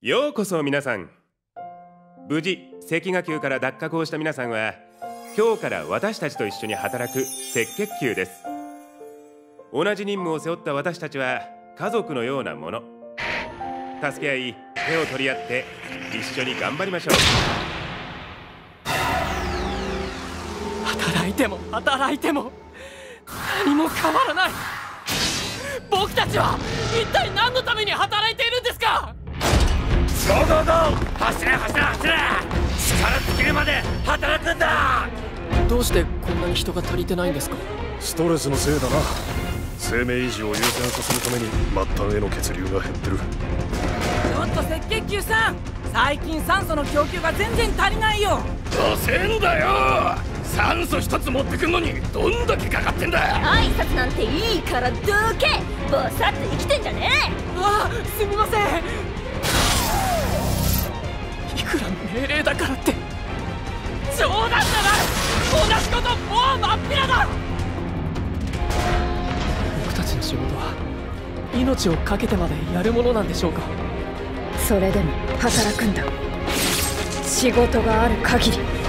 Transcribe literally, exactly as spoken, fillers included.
ようこそ皆さん。無事赤河宮から脱覚をした皆さんは、今日から私たちと一緒に働く赤血球です。同じ任務を背負った私たちは家族のようなもの。助け合い、手を取り合って一緒に頑張りましょう。 働いても働いても何も変わらない。僕たちは一体何のために働いているんですか？ ゴーゴーゴー、走れ走れ走れ、力尽きるまで働くんだ。 どうしてこんなに人が足りてないんですか？ ストレスのせいだな。生命維持を優先させるために末端への血流が減ってる。 ちょっと赤血球さん、最近酸素の供給が全然足りないよ。 遅えんだよ。酸素一つ持ってくんのにどんだけかかってんだ。 挨拶なんていいからどけ。ぼさっと生きてんじゃねえ。 わあ、すみません。 いくら命令だからって冗談じゃない。同じこともう真っ平だ。 僕たちの仕事は命を懸けてまでやるものなんでしょうか？ それでも働くんだ。仕事がある限り。